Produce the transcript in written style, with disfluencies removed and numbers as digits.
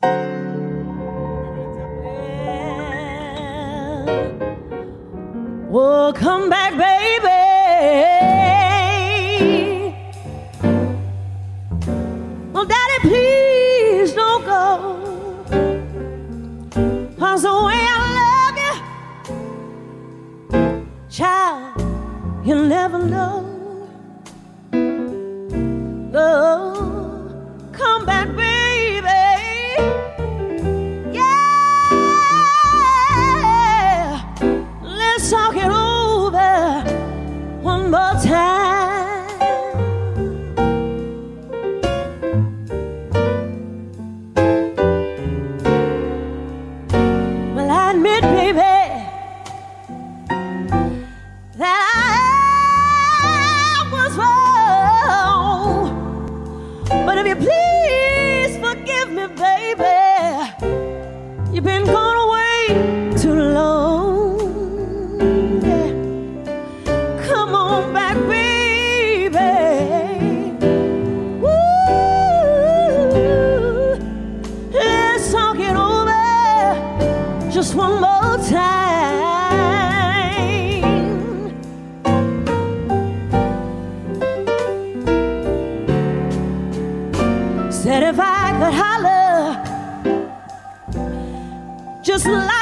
Oh, come back, baby. Oh, Daddy, please don't go. 'Cause the way I love you, child, you'll never know. Oh, come back, baby. Yeah, let's talk it over one more time. Well, I admit, baby, that I was wrong. But if you please forgive me, baby, you've been gone away too long. Yeah. Come on back, baby. Woo. Let's talk it over just one more time. Said if I could holler just like